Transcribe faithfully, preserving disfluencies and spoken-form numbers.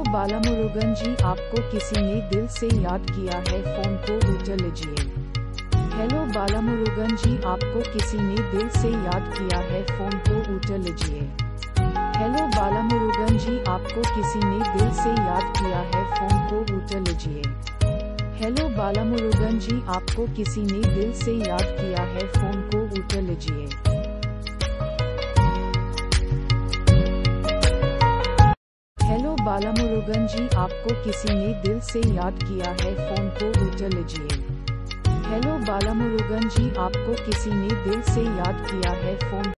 बालामुरुगन जी, आपको किसी ने दिल से याद किया है, फोन को उठा लीजिए। हेलो बालामुरुगन जी, आपको किसी ने दिल से याद किया है, फोन को उठा लीजिए। हेलो बालामुरुगन जी, आपको किसी ने दिल से याद किया है, फोन को उठा लीजिए। हेलो बालामुरुगन जी, आपको किसी ने दिल से याद किया है, फोन को उठा लीजिए। हेलो बालामुरुगन जी, आपको किसी ने दिल से याद किया है, फोन को उठा लीजिए। हेलो बालामुरुगन जी, आपको किसी ने दिल से याद किया है, फोन